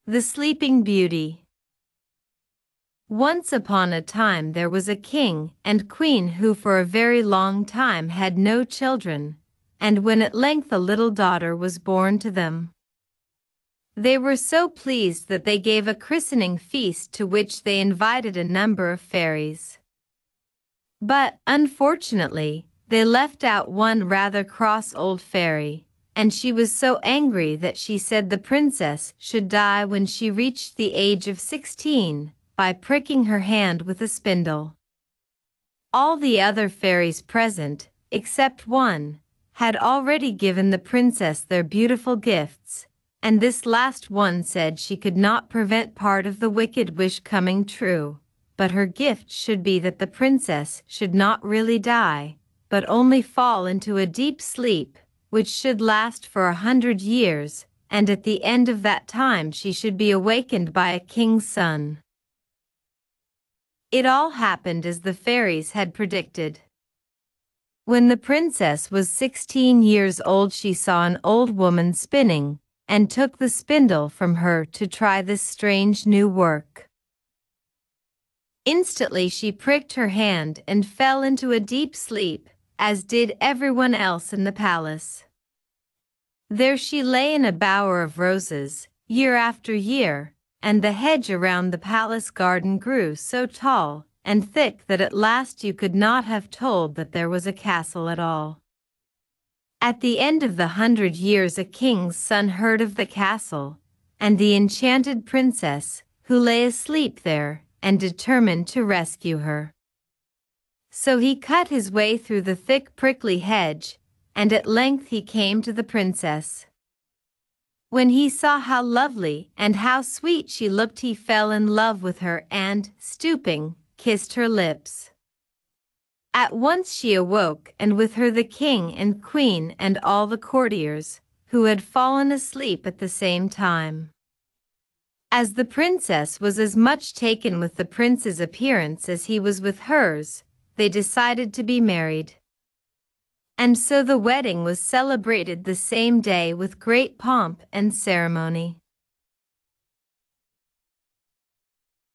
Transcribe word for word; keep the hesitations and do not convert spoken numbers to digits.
The Sleeping Beauty. Once upon a time there was a king and queen who for a very long time had no children, and when at length a little daughter was born to them, they were so pleased that they gave a christening feast to which they invited a number of fairies. But, unfortunately, they left out one rather cross old fairy, and she was so angry that she said the princess should die when she reached the age of sixteen, by pricking her hand with a spindle. All the other fairies present, except one, had already given the princess their beautiful gifts, and this last one said she could not prevent part of the wicked wish coming true, but her gift should be that the princess should not really die, but only fall into a deep sleep, which should last for a hundred years, and at the end of that time she should be awakened by a king's son. It all happened as the fairies had predicted. When the princess was sixteen years old, she saw an old woman spinning, and took the spindle from her to try this strange new work. Instantly she pricked her hand and fell into a deep sleep, as did everyone else in the palace. There she lay in a bower of roses, year after year, and the hedge around the palace garden grew so tall and thick that at last you could not have told that there was a castle at all. At the end of the hundred years a king's son heard of the castle, and the enchanted princess, who lay asleep there, and determined to rescue her. So he cut his way through the thick prickly hedge, and at length he came to the princess. When he saw how lovely and how sweet she looked, he fell in love with her and, stooping, kissed her lips. At once she awoke, and with her the king and queen and all the courtiers, who had fallen asleep at the same time. As the princess was as much taken with the prince's appearance as he was with hers, they decided to be married. And so the wedding was celebrated the same day with great pomp and ceremony.